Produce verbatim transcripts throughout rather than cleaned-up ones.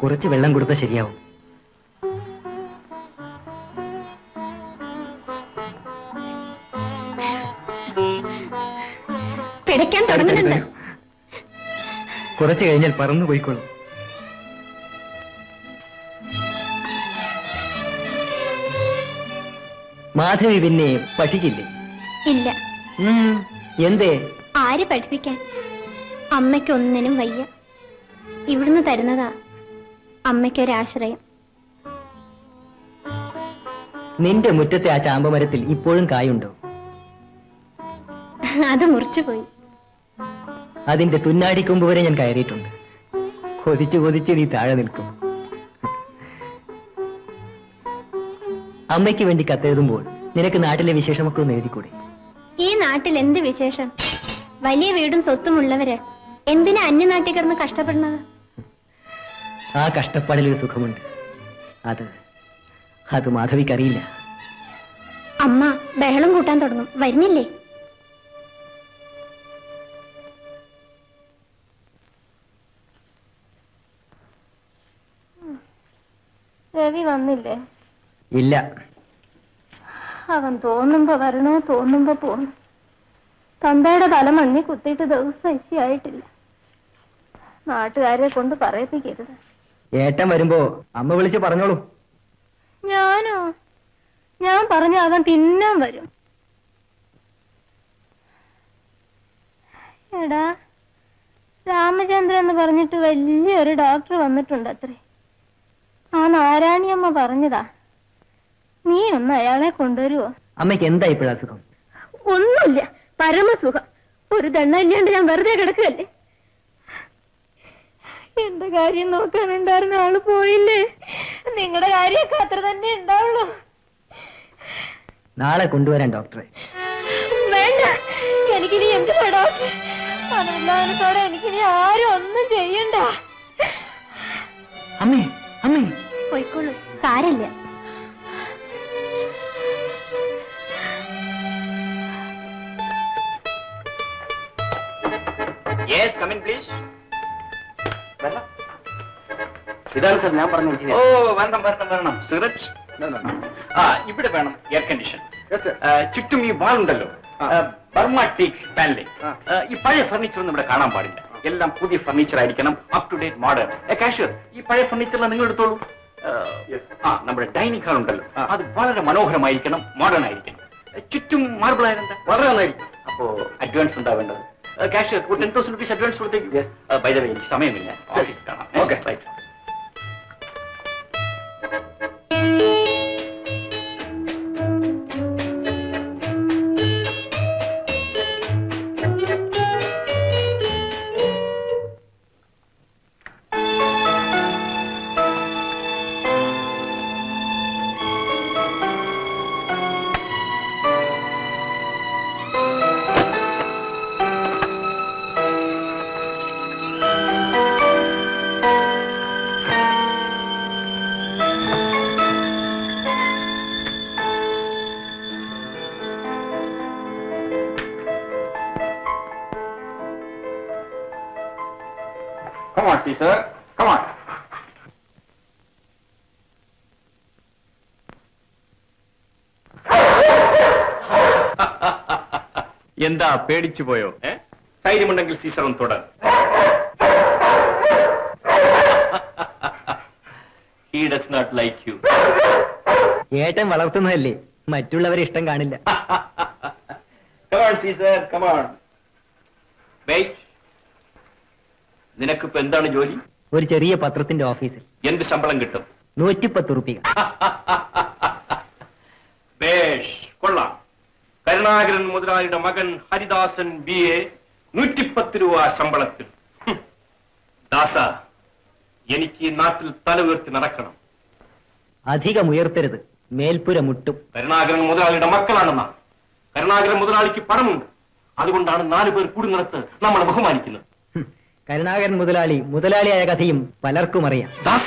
കുറച്ച് വെള്ളം കൊടുത്താൽ ശരിയാവും. പിടയ്ക്കാൻ തുടങ്ങുന്നുണ്ട്. കുറച്ചു കഴിഞ്ഞാൽ പറന്നു പോയിക്കോളും. മാധവി പിന്നെ പഠിക്കില്ലേ? ഇല്ല. എന്തേ? ആര് പഠിപ്പിക്കാൻ? അമ്മയ്ക്കൊന്നിനും വയ്യ. ഇവിടുന്ന് തരുന്നതാ അമ്മയ്ക്കൊരാശ്രയം. നിന്റെ മുറ്റത്തെ ആ ചാമ്പമരത്തിൽ ഇപ്പോഴും കായുണ്ടോ? അത് മുറിച്ചുപോയി. അതിന്റെ തുന്നാടിക്കൊമ്പ് വരെ ഞാൻ കയറിയിട്ടുണ്ട്. കൊതിച്ചു കൊതിച്ച് നീ താഴെ നിൽക്കും. അമ്മയ്ക്ക് വേണ്ടി കത്തെഴുതുമ്പോൾ നിനക്ക് നാട്ടിലെ വിശേഷമൊക്കെ ഒന്ന് എഴുതിക്കൂടെ? ഈ നാട്ടിൽ എന്ത് വിശേഷം? വലിയ വീടും സ്വത്തുമുള്ളവര് എന്തിനാ അന്യനാട്ടിൽ കിടന്ന് കഷ്ടപ്പെടുന്നത്? ആ കഷ്ടപ്പാടിലൊരു സുഖമുണ്ട്. അത് അത് മാധവിക്കറിയില്ല. അമ്മ ബഹളം കൂട്ടാൻ തുടങ്ങും. വരുന്നില്ലേ? രവി വന്നില്ലേ? ഇല്ല. അവൻ തോന്നുമ്പോ വരണോ തോന്നുമ്പോ പോണു. തന്തയുടെ തല മണ്ണി കുത്തിയിട്ട് ദിവസം ഇശയായിട്ടില്ല. നാട്ടുകാരെ കൊണ്ട് പറയിപ്പിക്കരുത്. ഏട്ടൻ വരുമ്പോ അമ്മ വിളിച്ച് പറഞ്ഞോളൂ. ഞാനോ? ഞാൻ പറഞ്ഞ അവൻ തിന്നാൻ വരും. എടാ, രാമചന്ദ്രൻ എന്ന് പറഞ്ഞിട്ട് വലിയൊരു ഡോക്ടർ വന്നിട്ടുണ്ട് അത്രേ. ആ നാരായണിയമ്മ പറഞ്ഞതാ. നീ ഒന്ന് അയാളെ കൊണ്ടുവരുവോ? അമ്മയ്ക്ക് എന്താ ഇപ്പോഴാ സുഖം? ഒന്നുമില്ല, പരമസുഖം. ഒരു ദണ്ണ ഇല്ലാണ്ട് ഞാൻ വെറുതെ കിടക്കുകയല്ലേ. എന്റെ കാര്യം നോക്കാനുണ്ടായിരുന്ന ആള് പോയില്ലേ? നിങ്ങളുടെ കാര്യമൊക്കെ അത്ര തന്നെ ഉണ്ടാവുള്ളൂ. നാളെ കൊണ്ടുവരാൻ ഡോക്ടറെ. വേണ്ട, എനിക്കിനി എന്തിനാ ഡോക്ടർ? മനമില്ലാതെ എനിക്കിനി ആരും ഒന്നും ചെയ്യണ്ട. അമ്മേ അമ്മേ പോയിക്കോളൂ, സാരല്ല. Yes, come in, please. ഇതാണ് സാർ ഞാൻ പറഞ്ഞ. ഓ, വരണം വരണം വരണം. സിഗരറ്റ്? ആ, ഇവിടെ വേണം എയർ കണ്ടീഷൻ. ചുറ്റും ഈ വാളുണ്ടല്ലോ, ബർമ ടീക്ക് പാനലിംഗ്. ഈ പഴയ ഫർണിച്ചർ ഒന്നും ഇവിടെ കാണാൻ പാടില്ല. എല്ലാം പുതിയ ഫർണിച്ചർ ആയിരിക്കണം, up to date modern. Cashier, ഈ പഴയ ഫർണിച്ചറെല്ലാം നിങ്ങൾ എടുത്തോളൂ. ആ, നമ്മുടെ ഡൈനിങ് ഹാൾ ഉണ്ടല്ലോ, അത് വളരെ മനോഹരമായിരിക്കണം, മോഡേൺ ആയിരിക്കണം. ചുറ്റും മാർബിൾ ആയിരുന്ന വളരെ നന്നായിരിക്കും. അപ്പോ അഡ്വാൻസ് എന്താ വേണ്ടത്? Cashier, ten thousand rupees advance കൊടുത്തേക്ക്. ബൈ ദ വേ, എനിക്ക് സമയമില്ല, ഓഫീസിൽ കാണാം. Okay, right. Come on, Caesar. Come on. എന്താ പേടിച്ചു പോയോ? ധൈര്യമുണ്ടെങ്കിൽ സീസർ ഒന്ന് തുടർ. He does not like you. ഏട്ടൻ വളർത്തുന്നതല്ലേ, മറ്റുള്ളവരെ ഇഷ്ടം കാണില്ല. Come on, Caesar. Come on. Wait. നിനക്കിപ്പോ എന്താണ് ജോലി? ഒരു ചെറിയ പത്രത്തിന്റെ ഓഫീസിൽ. എന്ത് ശമ്പളം കിട്ടും? നൂറ്റിപ്പത്ത് റുപ്യ. ബേഷ്, കൊള്ളാം. കരുണാകരൻ മുതലാളിയുടെ മകൻ ഹരിദാസൻ ബി എ, നൂറ്റിപ്പത്ത് രൂപ ശമ്പളത്തിൽ. ദാസ, എനിക്ക് ഈ നാട്ടിൽ തല ഉയർത്തി നടക്കണം. അധികം ഉയർത്തരുത്, മേൽപ്പുര മുട്ടും. കരുണാകരൻ മുതലാളിയുടെ മക്കളാണെന്ന. കരുണാകരൻ മുതലാളിക്ക് പണമുണ്ട്, അതുകൊണ്ടാണ് നാലു പേർ കൂടുന്നിടത്ത് നമ്മളെ ബഹുമാനിക്കുന്നത്. കരുണാകരൻ മുതലാളി മുതലാളിയായ കഥയും പലർക്കും അറിയാം. ദാസ,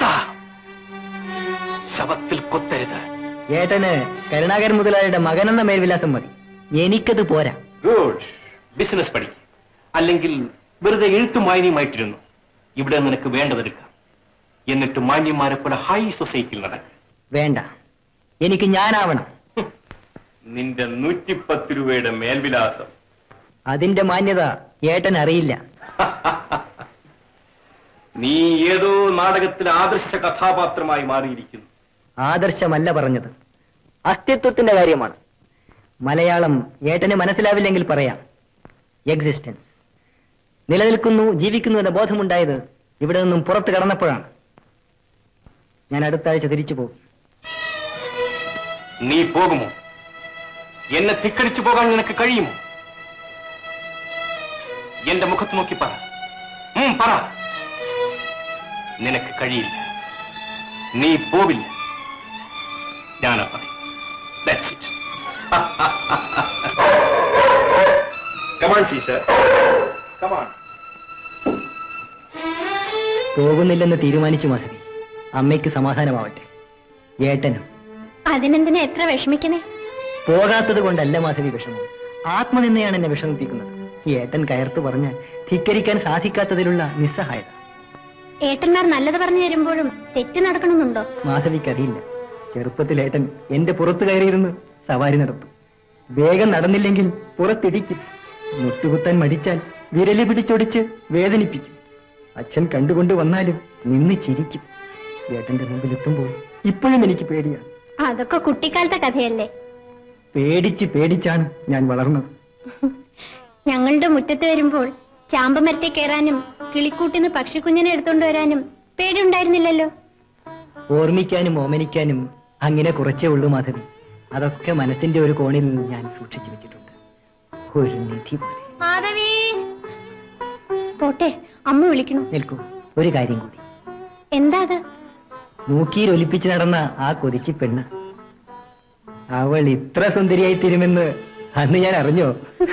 ശവത്തിൽ കൊത്തരുത്. ഏട്ടന് കരുണാകരൻ മുതലാളിയുടെ മകനെന്ന മേൽവിലാസം മതി, എനിക്കത് പോരാ. ഗുഡ്. ബിസിനസ് പഠിക്കും, അല്ലെങ്കിൽ വെറുതെ എഴുത്തും വായനയുമായിട്ടിരുന്നു. ഇവിടെ നിനക്ക് വേണ്ടതെടുക്കാം. എന്നിട്ട് മാന്യന്മാരെ പോലെ ഹൈ സൊസൈറ്റിയിൽ നടക്കും. വേണ്ട, എനിക്ക് ഞാനാവണം. നിന്റെ നൂറ്റിപ്പത്ത് രൂപയുടെ മേൽവിലാസം. അതിന്റെ മാന്യത ഏട്ടൻ അറിയില്ല. നീ ഏതോ നാടകത്തിലെ ആദർശ കഥാപാത്രമായി മാറിയിരിക്കുന്നു. ആദർശമല്ല പറഞ്ഞത്, അസ്തിത്വത്തിന്റെ കാര്യമാണ്. മലയാളം ഏട്ടന് മനസ്സിലാവില്ലെങ്കിൽ പറയാം. എക്സിസ്റ്റൻസ്. നിലനിൽക്കുന്നു, ജീവിക്കുന്നു എന്ന ബോധമുണ്ടായത് ഇവിടെ നിന്നും പുറത്തു കടന്നപ്പോഴാണ്. ഞാൻ അടുത്ത ആഴ്ച തിരിച്ചു പോകും. നീ പോകുമോ? എന്നെ ധിക്കരിച്ചു പോകാൻ നിനക്ക് കഴിയുമോ? എന്റെ മുഖത്ത് നോക്കി പറ. ഉം, പറ. നിനക്ക് കഴിയില്ല. നീ പോവില്ല. ഞാനാ പറയും. That's it. Come on, Caesar. Come on. പോകുന്നില്ലെന്ന് തീരുമാനിച്ചു മാധവി. അമ്മയ്ക്ക് സമാധാനമാവട്ടെ. ഏട്ടനും. അതിനെന്തിനാ എത്ര വിഷമിക്കണേ? പോകാത്തത് കൊണ്ടല്ല മാധവി വിഷമം, ആത്മനിന്ദയാണ് എന്നെ വിഷമിപ്പിക്കുന്നത്. ഏട്ടൻ കയർത്തു പറഞ്ഞാൽ ധിക്കരിക്കാൻ സാധിക്കാത്തതിലുള്ള നിസ്സഹായത. ഏട്ടന്മാർ നല്ലത് പറഞ്ഞു തരുമ്പോഴും തെറ്റ് നടക്കണമെന്നുണ്ടോ? മാധവിക്കറിയില്ല. ചെറുപ്പത്തിൽ ഏട്ടൻ എന്റെ പുറത്തു കയറിയിരുന്ന് സവാരി നടത്തും. വേഗം നടന്നില്ലെങ്കിൽ പുറത്തിടിക്കും. മുട്ടുകുത്താൻ മടിച്ചാൽ വിരല് പിടിച്ചൊടിച്ച് വേദനിപ്പിക്കും. അച്ഛൻ കണ്ടുകൊണ്ട് വന്നാലും നിന്ന് ചിരിക്കും. ഏട്ടന്റെ മുമ്പിൽ എത്തുമ്പോൾ ഇപ്പോഴും എനിക്ക് പേടിയാണ്. അതൊക്കെ കുട്ടിക്കാലത്തെ കഥയല്ലേ? പേടിച്ച് പേടിച്ചാണ് ഞാൻ വളർന്നത്. ഞങ്ങളുടെ മുറ്റത്ത് വരുമ്പോൾ ചാമ്പമരത്തെ കയറാനും കിളിക്കൂട്ടിന്ന് പക്ഷിക്കുഞ്ഞിനെ എടുത്തോണ്ട് വരാനും പേടിയുണ്ടായിരുന്നില്ലല്ലോ. ഓർമ്മിക്കാനും ഓമനിക്കാനും അങ്ങനെ കുറച്ചേ ഉള്ളൂ മാധവി. അതൊക്കെ മനസ്സിന്റെ ഒരു കോണിൽ ഞാൻ സൂക്ഷിച്ചു വെച്ചിട്ടുണ്ട്. ഒരു നിധി പോലെ. മാധവി, പോട്ടെ, അമ്മ വിളിക്കണു. നിൽക്കൂ, ഒരു കാര്യം കൂടി. എന്താ അത്? മൂക്കിയിൽ ഒലിപ്പിച്ച് നടന്ന ആ കൊതിച്ചി പെണ്ണ്, അവൾ ഇത്ര സുന്ദരിയായി തീരുമെന്ന് അന്ന് ഞാൻ അറിഞ്ഞോ?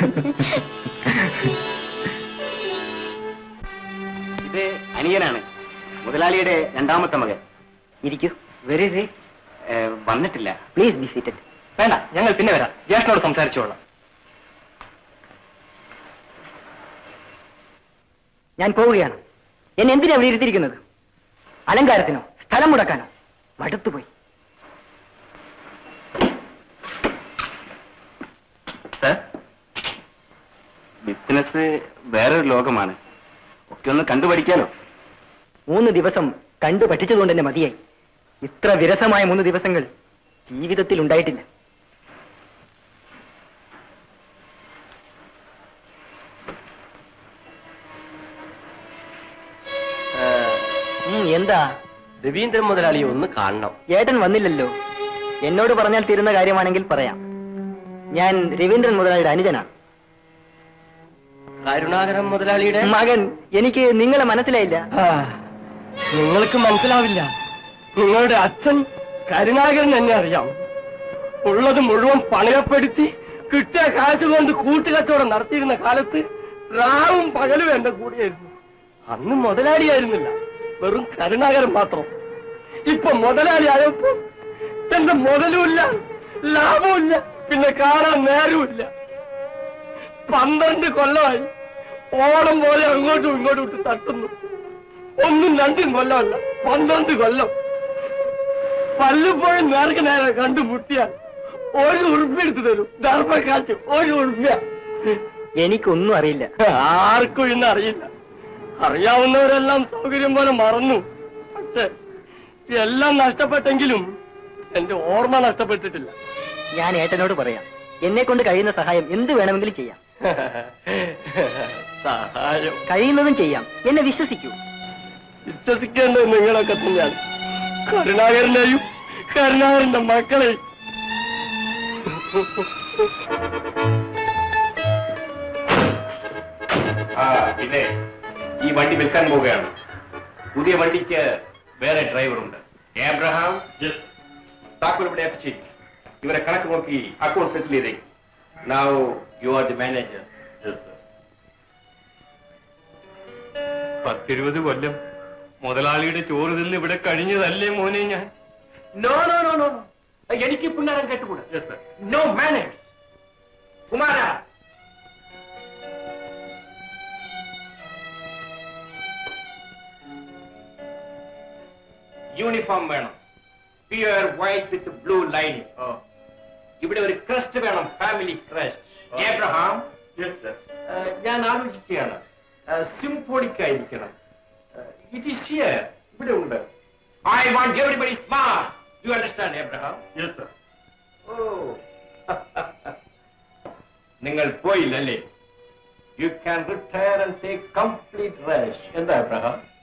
ഇത് അനിയനാണ്, മുതലാളിയുടെ രണ്ടാമത്തെ മകൻ. ഇരിക്കൂ. വെരി വന്നിട്ടില്ല. Please be seated. വേണ്ട, ഞങ്ങൾ പിന്നെ വരാം. ജ്യേഷ്ഠനോട് സംസാരിച്ചോളാം. ഞാൻ പോവുകയാണ്. എന്നെ എന്തിനാ ഇവിടെ ഇരുത്തിയിരിക്കുന്നത്? അലങ്കാരത്തിനോ സ്ഥലം മുടക്കാനോ? മടുത്തുപോയി. സർ, ബിസിനസ് വേറൊരു ലോകമാണ്. ഒക്കെ ഒന്ന് കണ്ടുപഠിക്കാലോ. മൂന്ന് ദിവസം കണ്ടു പഠിച്ചതുകൊണ്ട് തന്നെ മതിയായി. ഇത്ര വിരസമായ മൂന്ന് ദിവസങ്ങൾ ജീവിതത്തിൽ ഉണ്ടായിട്ടില്ല. എന്താ? രവീന്ദ്രൻ മുതലാളിയെ ഒന്ന് കാണണം. ഏട്ടൻ വന്നില്ലല്ലോ. എന്നോട് പറഞ്ഞാൽ തീരുന്ന കാര്യമാണെങ്കിൽ പറയാം. ഞാൻ രവീന്ദ്രൻ മുതലാളിയുടെ അനുജനാണ്. കരുണാകരൻ മുതലാളിയുടെ മകൻ. എനിക്ക് നിങ്ങളെ മനസ്സിലായില്ല. നിങ്ങൾക്ക് മനസ്സിലാവില്ല. നിങ്ങളുടെ അച്ഛൻ കരുണാകരൻ എന്നെ അറിയാം. ഉള്ളത് മുഴുവൻ പണയപ്പെടുത്തി കിട്ടിയ കാശ് കൊണ്ട് കൂട്ടുകച്ചവടം നടത്തിയിരുന്ന കാലത്ത് രാവും പകലും എന്റെ കൂടെയായിരുന്നു. അന്ന് മുതലാളിയായിരുന്നില്ല, വെറും കരുണാകരൻ മാത്രം. ഇപ്പൊ മുതലാളിയായപ്പോ എന്റെ മുതലുമില്ല, ലാഭമില്ല, പിന്നെ കാണാൻ നേരമില്ല. പന്ത്രണ്ട് കൊല്ലമായി ഓണം പോലെ അങ്ങോട്ടും ഇങ്ങോട്ടും ഇട്ട് തട്ടുന്നു. ഒന്നും രണ്ടും കൊല്ലമല്ല, പന്ത്രണ്ട് കൊല്ലം. പല്ലുപോയി നേർക്ക് നേരെ കണ്ടുമുട്ടിയാൽ ഒരു ഉറുപ്പ്യ എടുത്തു തരും. ധർമ്മക്കാറ്റ് ഒരു ഉറുപ്പ്യ. എനിക്കൊന്നും അറിയില്ല. ആർക്കും ഇന്ന് അറിയില്ല. അറിയാവുന്നവരെല്ലാം സൗകര്യം പോലെ മറന്നു. പക്ഷെ എല്ലാം നഷ്ടപ്പെട്ടെങ്കിലും എന്റെ ഓർമ്മ നഷ്ടപ്പെട്ടിട്ടില്ല. ഞാൻ ഏട്ടനോട് പറയാം. എന്നെ കൊണ്ട് കഴിയുന്ന സഹായം എന്ത് വേണമെങ്കിലും ചെയ്യാം. സഹായം കഴിയുന്നതും ചെയ്യാം. എന്നെ വിശ്വസിക്കൂ. വിശ്വസിക്കേണ്ടത് നിങ്ങളൊക്കെ തന്നെയാണ്. കരുണാകരനെയും കരുണാകരന്റെ മക്കളെയും. പിന്നെ ഈ വണ്ടി വിൽക്കാൻ പോവുകയാണ്. പുതിയ വണ്ടിക്ക് വേറെ ഡ്രൈവറുണ്ട്. ഏബ്രഹാം, താക്കോൽ ഇവിടെ ചെയ്യും. ഇവരെ കണക്ക് നോക്കി അക്കൗണ്ട് സെറ്റിൽ ചെയ്തേക്കും. Now you are the manager. Yes, sir. പത്തിരുപത് കൊല്ലം മുതലാളിയുടെ ചോറ് നിന്ന് ഇവിടെ കഴിഞ്ഞതല്ലേ മോനെ ഞാൻ. No, no, no, no. എനിക്ക് പുന്നാരം കേട്ടുകൂടാ. Yes, sir. No manners. Kumara, uniform വേണം, pure white with blue lining. ഇവിടെ ഒരു ക്രസ്റ്റ് വേണം, ഫാമിലി ക്രസ്റ്റ്. ഏബ്രഹാം, ഞാൻ ആലോചിക്കുകയാണ്, സിംഫോണിക് ആയിരിക്കണം. ഇറ്റ് ഈസ് ഹിയർ, ഇവിടെ ഉണ്ട്. I want everybody smart. You understand Abraham? Yes sir. ഓ, നിങ്ങൾ പോയില്ലല്ലേ? You can retire and take complete rest. എന്താ ഏബ്രഹാം?